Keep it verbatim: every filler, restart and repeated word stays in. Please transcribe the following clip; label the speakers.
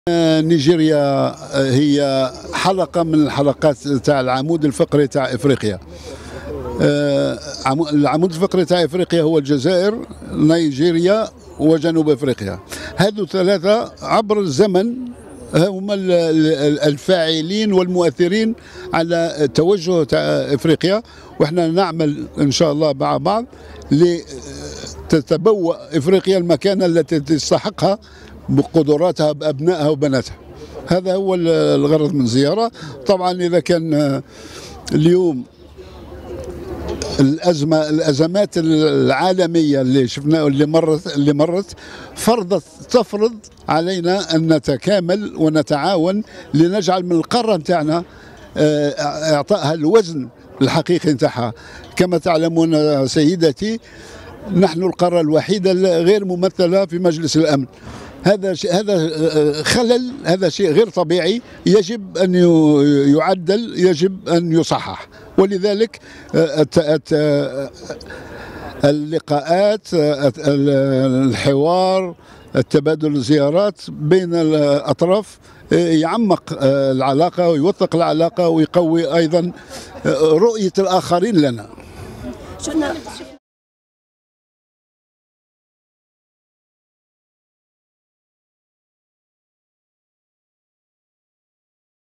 Speaker 1: نيجيريا هي حلقة من الحلقات تاع العمود الفقري تاع افريقيا. العمود الفقري تاع افريقيا هو الجزائر، نيجيريا وجنوب افريقيا. هذو ثلاثة عبر الزمن هما الفاعلين والمؤثرين على التوجه تاع افريقيا، واحنا نعمل ان شاء الله مع بعض لتتبوأ افريقيا المكانة التي تستحقها بقدراتها بأبنائها وبناتها. هذا هو الغرض من الزيارة. طبعا إذا كان اليوم الأزمة الأزمات العالمية اللي شفناها اللي مرت اللي مرت فرضت تفرض علينا أن نتكامل ونتعاون لنجعل من القارة نتاعنا إعطائها الوزن الحقيقي نتاعها. كما تعلمون سيدتي، نحن القارة الوحيدة غير ممثلة في مجلس الأمن. هذا شيء هذا خلل، هذا شيء غير طبيعي، يجب أن يعدل، يجب أن يصحح. ولذلك اللقاءات، الحوار، التبادل الزيارات بين الأطراف يعمق العلاقة ويوثق العلاقة ويقوي أيضا رؤية الآخرين لنا.